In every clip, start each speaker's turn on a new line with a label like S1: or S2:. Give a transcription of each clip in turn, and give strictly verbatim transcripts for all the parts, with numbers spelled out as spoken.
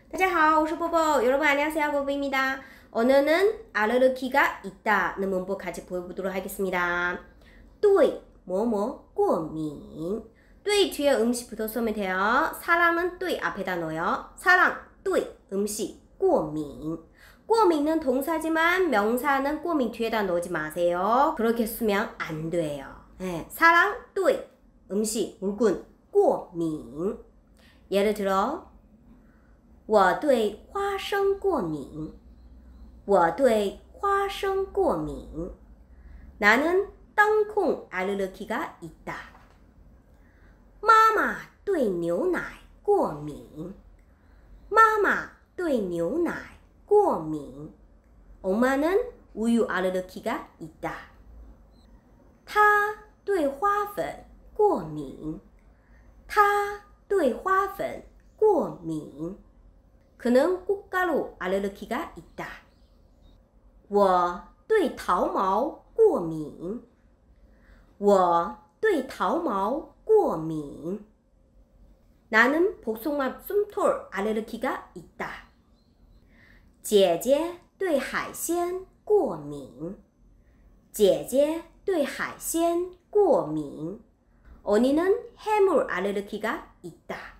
S1: 大家好，我是波波。여러분 안녕하세요,波波입니다. 오늘은 알레르기가 있다는 문법 같이 보여보도록 하겠습니다. 对 뭐뭐 过敏对 뒤에 음식 붙어서면 돼요. 사랑은 对 앞에다 넣어요. 사랑 对 음식 过敏 过敏은 동사지만 명사는 过敏 뒤에다 넣지 마세요. 그렇게 쓰면 안 돼요. 네, 사랑 对 음식 물건 过敏 예를 들어 我对花生过敏我对花生过敏 나는 땅콩 알레르기가 있다. 妈妈对牛奶过敏妈妈对牛奶过敏 엄마는 우유 알레르기가 있다. 他对花粉过敏他对花粉过敏 그는 꽃가루 알레르기가 있다. 我对桃毛过敏我对桃毛过敏 나는 복숭아 숨톨 알레르기가 있다. 姐姐对海鲜过敏姐姐对海鲜过敏 언니는 해물 알레르기가 있다.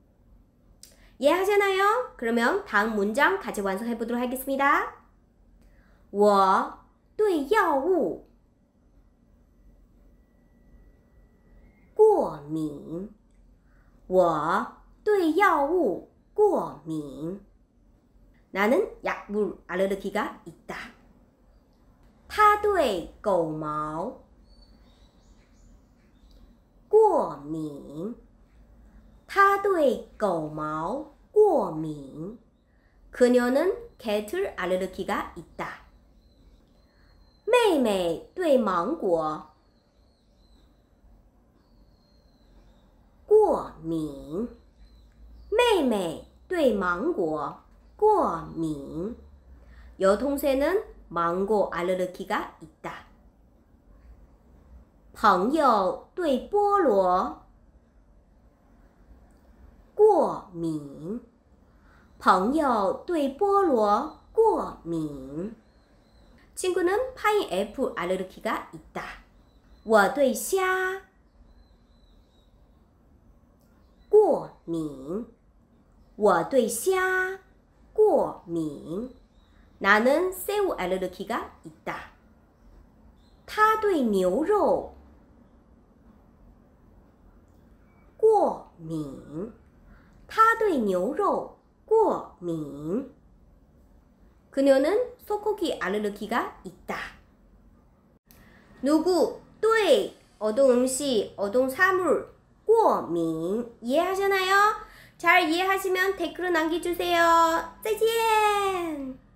S1: 이해하잖아요? 그러면 다음 문장 같이 완성해 보도록 하겠습니다. 我对药物过敏我对药物过敏 나는 약물 알레르기가 있다. 他对狗毛过敏他对狗毛过敏 그녀는 개털 알레르기가 있다. 妹妹对芒果过敏妹妹对芒果过敏 여동생은 망고 알레르기가 있다. 朋友对菠萝过敏朋友对菠萝过敏 친구는 파인애플 알레르기가 있다. 我对虾过敏我对虾过敏 나는 새우 알레르기가 있다. 他对牛肉过敏他对牛肉过敏 그녀는 소고기 알레르기가 있다. 누구, 对 어떤 음식, 어떤 사물 过敏 이해하잖아요? 잘 이해하시면 댓글을 남겨주세요. 再见